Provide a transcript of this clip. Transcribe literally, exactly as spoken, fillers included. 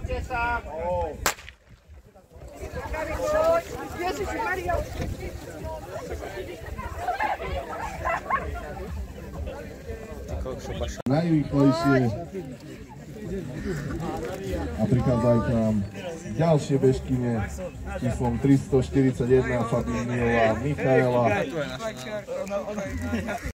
Poďte sa! Najrýchlejšie a prichádzajú k nám ďalšie bežkyne číslom tristoštyridsaťjeden Fabíniová Michaela.